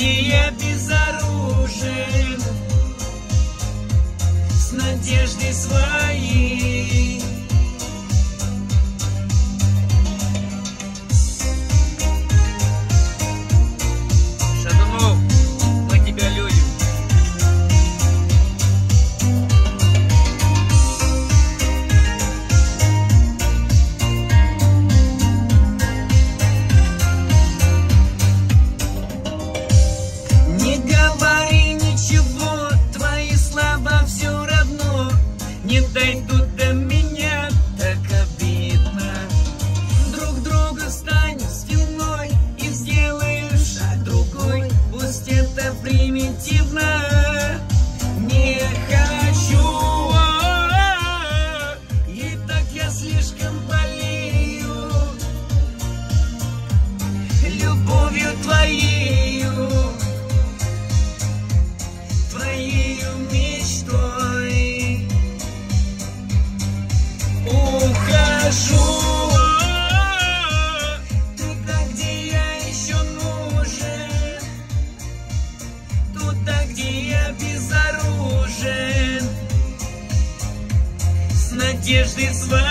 где я безоружен, с надеждой своей. Шатунов, мы тебя любим. Не говори ничего, твои слова все равно не дойдут до меня, так обидно. Друг друга стань спиной и сделаешь шаг другой, пусть это примитивно. Не хочу, и так я слишком болею любовью твоею, твоею мечтой. Ухожу туда, где я еще нужен, туда, где я безоружен, с надеждой своей.